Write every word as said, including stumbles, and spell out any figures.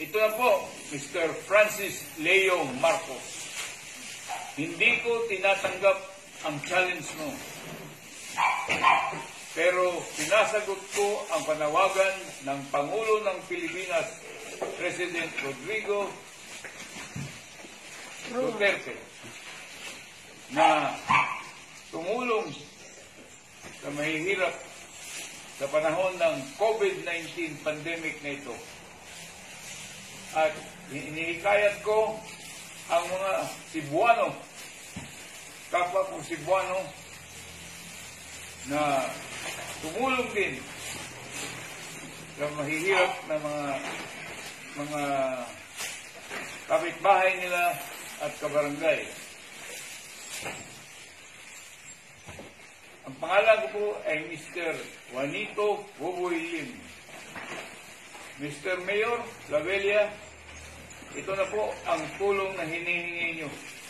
ito na po, Mister Francis Leo Marcos. Hindi ko tinatanggap ang challenge mo. Pero sinasagot ko ang panawagan ng Pangulo ng Pilipinas, President Rodrigo Duterte, na tumulong sa mahihirap sa panahon ng COVID nineteen pandemic na ito. At inihikayat ko ang mga Cebuano, kapwa kong Cebuano, na tumulong din sa mahihirap na mga mga kapitbahay nila at kabarangay. Ang pangalan ko po ay Mister Juanito Buboy Lim. Mister Mayor Lavelia, ito na po ang tulong na hinihingi nyo.